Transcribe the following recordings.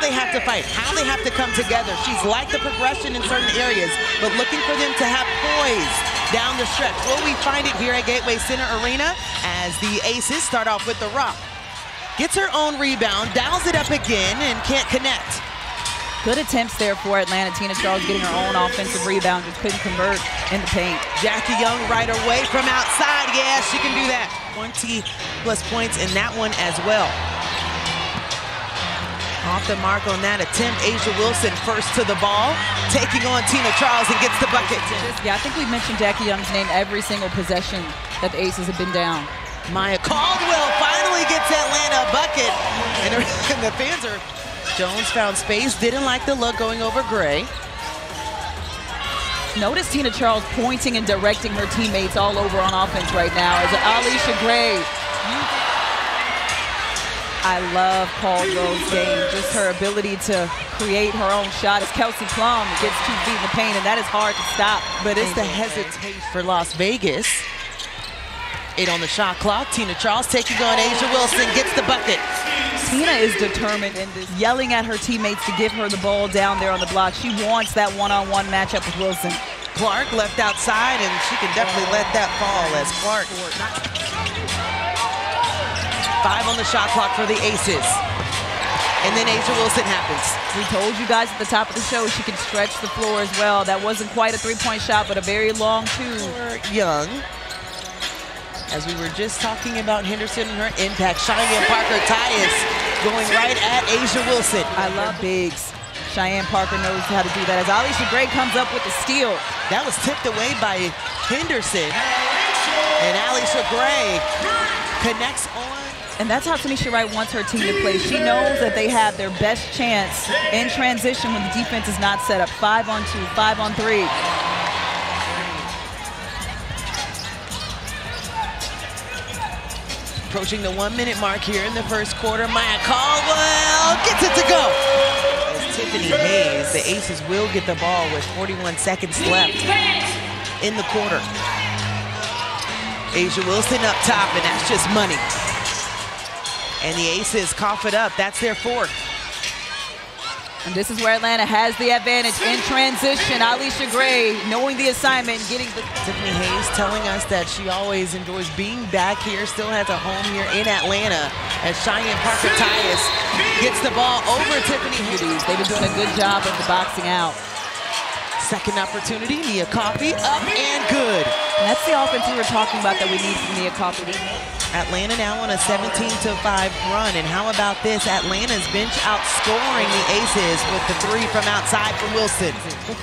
they have to fight, how they have to come together. She's liked the progression in certain areas, but looking for them to have poise down the stretch. Will we find it here at Gateway Center Arena as the Aces start off with the rock? Gets her own rebound, dials it up again, and can't connect. Good attempts there for Atlanta. Tina Charles getting her own offensive rebound, just couldn't convert in the paint. Jackie Young right away from outside. Yeah, she can do that. 20+ points in that one as well. Off the mark on that attempt, Asia Wilson first to the ball, taking on Tina Charles and gets the bucket. Yeah, I think we've mentioned Jackie Young's name every single possession that the Aces have been down. Maya Caldwell finally gets Atlanta a bucket, and the fans are... Jones found space, didn't like the look going over Gray. Notice Tina Charles pointing and directing her teammates all over on offense right now as Alicia Gray. I love Caldwell's game, just her ability to create her own shot as Kelsey Plum gets 2 feet in the paint, and that is hard to stop. But it's the hesitation for Las Vegas. 8 on the shot clock. Tina Charles taking on Asia Wilson, gets the bucket. Tina is determined in this, yelling at her teammates to give her the ball down there on the block. She wants that one-on-one matchup with Wilson. Clark left outside, and she can definitely let that fall as Clark. 5 on the shot clock for the Aces. And then Asia Wilson happens. We told you guys at the top of the show she can stretch the floor as well. That wasn't quite a three-point shot, but a very long two. Young. As we were just talking about Henderson and her impact, Cheyenne Parker-Tyus going right at Asia Wilson. I love bigs. Cheyenne Parker knows how to do that as Alicia Gray comes up with the steal. That was tipped away by Henderson. And Alicia Gray connects on. And that's how Tanisha Wright wants her team to play. She knows that they have their best chance in transition when the defense is not set up. 5 on 2, 5 on 3. Approaching the 1-minute mark here in the first quarter. Maya Caldwell gets it to go. As Tiffany Hayes, the Aces will get the ball with 41 seconds left in the quarter. Asia Wilson up top, and that's just money. And the Aces cough it up. That's their 4th. And this is where Atlanta has the advantage in transition. Alicia Gray knowing the assignment, getting the... Tiffany Hayes telling us that she always enjoys being back here, still has a home here in Atlanta, as Cheyenne Parker-Tyus gets the ball over Tiffany Hayes. They've been doing a good job of the boxing out. Second opportunity, Nia Coffey up and good. And that's the offense we were talking about that we need from Nia Coffey. Atlanta now on a 17-5 run, and how about this? Atlanta's bench outscoring the Aces with the 3 from outside from Wilson.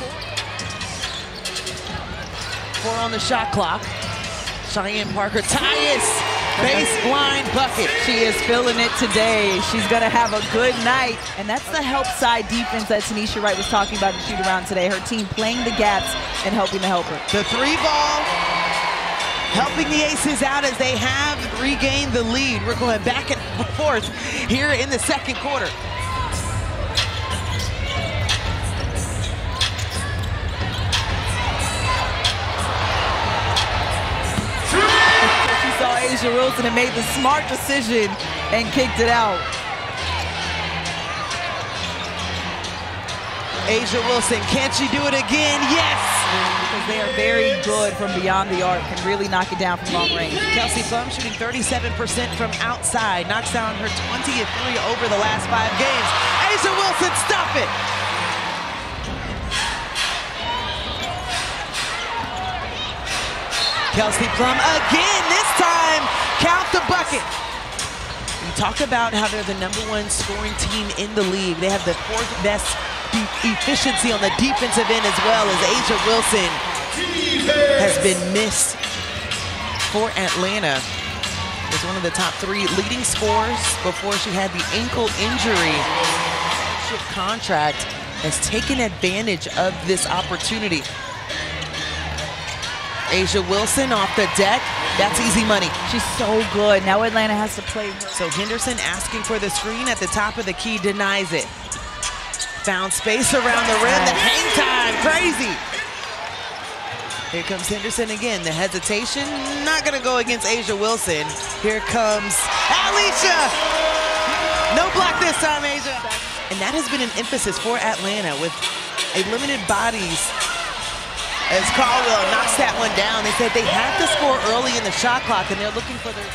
4 on the shot clock. Cheyenne Parker-Tyus, baseline bucket. She is feeling it today. She's gonna have a good night, and that's the help side defense that Tanisha Wright was talking about in shoot around today. Her team playing the gaps and helping the helper. The 3 ball. Helping the Aces out as they have regained the lead. We're going back and forth here in the second quarter. She saw Asia Wilson and made the smart decision and kicked it out. Asia Wilson, can she do it again? Yes! Because they are very good from beyond the arc, can really knock it down from long range. Kelsey Plum shooting 37% from outside, knocks down her 20th 3 over the last 5 games. Asia Wilson, stop it! Kelsey Plum again, this time, count the bucket. We talk about how they're the #1 scoring team in the league. They have the 4th best efficiency on the defensive end as well, as Asia Wilson has been missed for Atlanta. Was one of the top 3 leading scorers before she had the ankle injury. Contract has taken advantage of this opportunity. Asia Wilson off the deck. That's easy money. She's so good. Now Atlanta has to play her. So Henderson asking for the screen at the top of the key, denies it. Found space around the rim. The hang time, crazy. Here comes Henderson again. The hesitation, not gonna go against Asia Wilson. Here comes Alicia. No block this time, Asia. And that has been an emphasis for Atlanta with a limited bodies. As Caldwell knocks that one down, they said they have to score early in the shot clock, and they're looking for their...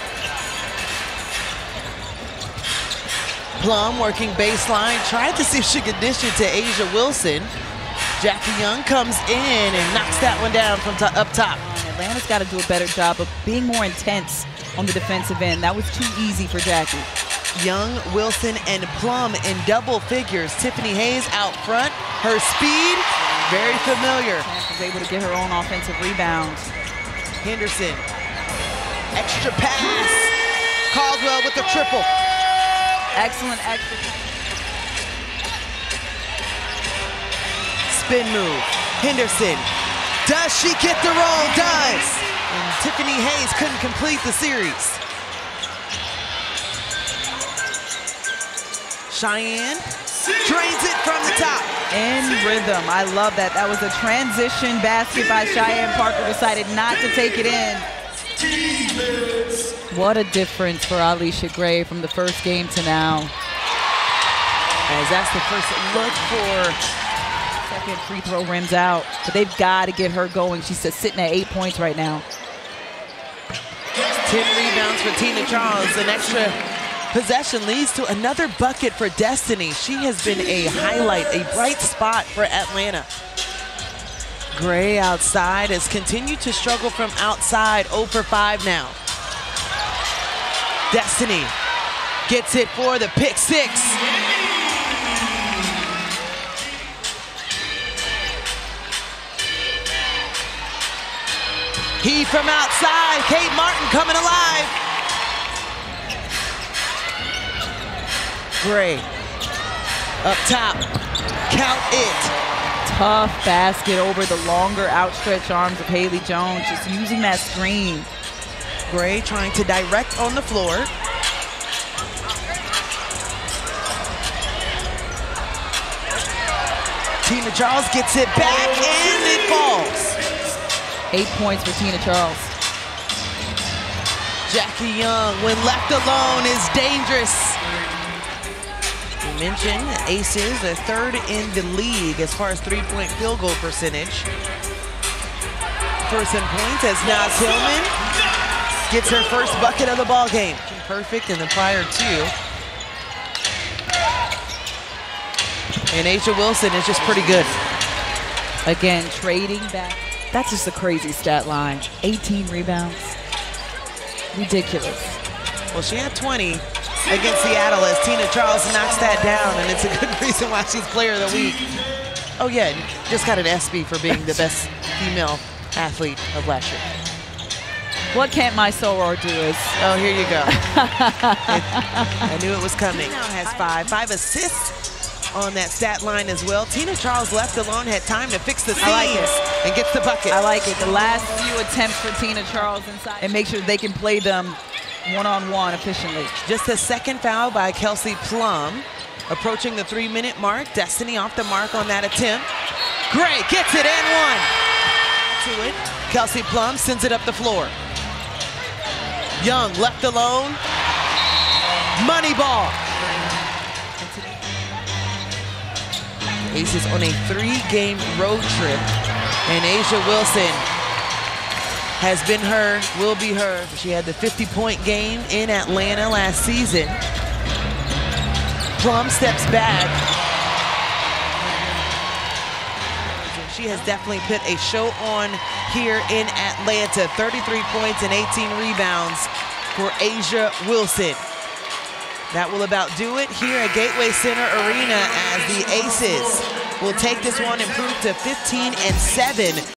Plum working baseline, tried to see if she could dish it to A'ja Wilson. Jackie Young comes in and knocks that one down from up top. Atlanta's got to do a better job of being more intense on the defensive end. That was too easy for Jackie. Young, Wilson, and Plum in double figures. Tiffany Hayes out front. Her speed, very familiar. Was able to get her own offensive rebounds. Henderson, extra pass. Caldwell with the triple. Excellent extra. Spin move. Henderson. Does she get the roll? Does. And Tiffany Hayes couldn't complete the series. Cheyenne drains it from the top. In rhythm. I love that. That was a transition basket by Cheyenne Parker. Decided not to take it in. What a difference for Alicia Gray from the first game to now. As that's the first look for. Second free throw rims out. But they've got to get her going. She's sitting at 8 points right now. 10 rebounds for Tina Charles. An extra possession leads to another bucket for Destiny. She has been a highlight, a bright spot for Atlanta. Gray outside has continued to struggle from outside, 0 for 5 now. Destiny gets it for the pick six. He from outside, Kate Martin coming alive. Gray, up top, count it. Tough basket over the longer outstretched arms of Haley Jones, just using that screen. Gray trying to direct on the floor. Tina Charles gets it back and it falls. 8 points for Tina Charles. Jackie Young, when left alone, is dangerous. We mentioned Aces, they're third in the league as far as three-point field goal percentage. First in points as Naz Hillman gets her first bucket of the ball game. Perfect in the prior two. And A'ja Wilson is just pretty good. Again, trading back. That's just a crazy stat line. 18 rebounds. Ridiculous. Well, she had 20 against Seattle as Tina Charles knocks that down, and it's a good reason why she's player of the week. Oh yeah, just got an ESPY for being the best female athlete of last year. What can't my soror do is... Oh, here you go. I knew it was coming. Now has five assists on that stat line as well. Tina Charles left alone, had time to fix the seams and gets the bucket. I like it. The last few attempts for Tina Charles inside and make sure they can play them one-on-one efficiently. Just a second foul by Kelsey Plum. Approaching the 3-minute mark. Destiny off the mark on that attempt. Gray gets it and one. To it. Kelsey Plum sends it up the floor. Young left alone. Money ball. Aces on a 3-game road trip, and A'ja Wilson has been her, will be her. She had the 50-point game in Atlanta last season. Plum steps back. She has definitely put a show on here in Atlanta. 33 points and 18 rebounds for A'ja Wilson. That will about do it here at Gateway Center Arena as the Aces will take this one, improve to 15-7.